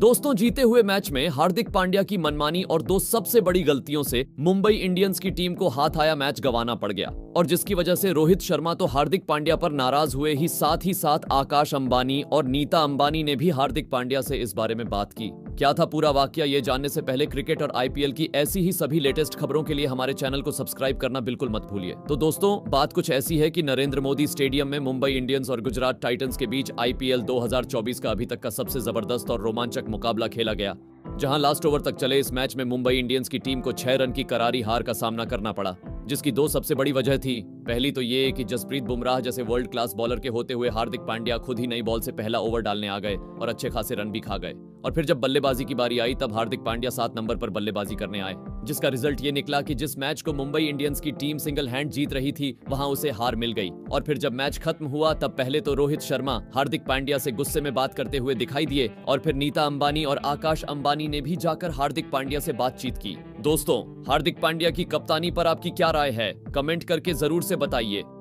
दोस्तों, जीते हुए मैच में हार्दिक पांड्या की मनमानी और दो सबसे बड़ी गलतियों से मुंबई इंडियंस की टीम को हाथ आया मैच गंवाना पड़ गया, और जिसकी वजह से रोहित शर्मा तो हार्दिक पांड्या पर नाराज हुए ही साथ आकाश अंबानी और नीता अंबानी ने भी हार्दिक पांड्या से इस बारे में बात की। क्या था पूरा वाकया, ये जानने से पहले क्रिकेट और आईपीएल की ऐसी ही सभी लेटेस्ट खबरों के लिए हमारे चैनल को सब्सक्राइब करना बिल्कुल मत भूलिए। तो दोस्तों, बात कुछ ऐसी है कि नरेंद्र मोदी स्टेडियम में मुंबई इंडियंस और गुजरात टाइटंस के बीच आईपीएल 2024 का अभी तक का सबसे जबरदस्त और रोमांचक मुकाबला खेला गया, जहां लास्ट ओवर तक चले इस मैच में मुंबई इंडियंस की टीम को 6 रन की करारी हार का सामना करना पड़ा, जिसकी दो सबसे बड़ी वजह थी। पहली तो ये कि जसप्रीत बुमराह जैसे वर्ल्ड क्लास बॉलर के होते हुए हार्दिक पांड्या खुद ही नई बॉल से पहला ओवर डालने आ गए और अच्छे खासे रन भी खा गए, और फिर जब बल्लेबाजी की बारी आई तब हार्दिक पांड्या 7 नंबर पर बल्लेबाजी करने आए, जिसका रिजल्ट ये निकला कि जिस मैच को मुंबई इंडियंस की टीम सिंगल हैंड जीत रही थी वहां उसे हार मिल गई। और फिर जब मैच खत्म हुआ तब पहले तो रोहित शर्मा हार्दिक पांड्या से गुस्से में बात करते हुए दिखाई दिए, और फिर नीता अंबानी और आकाश अंबानी ने भी जाकर हार्दिक पांड्या से बातचीत की। दोस्तों, हार्दिक पांड्या की कप्तानी पर आपकी क्या राय है, कमेंट करके जरूर से बताइए।